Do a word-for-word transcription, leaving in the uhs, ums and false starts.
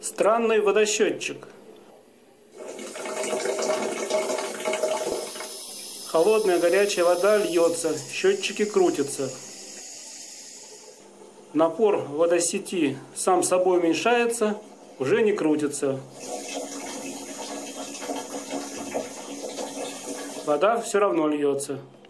Странный водосчётчик. Холодная горячая вода льется, счетчики крутятся. Напор водосети сам собой уменьшается, уже не крутится. Вода все равно льется.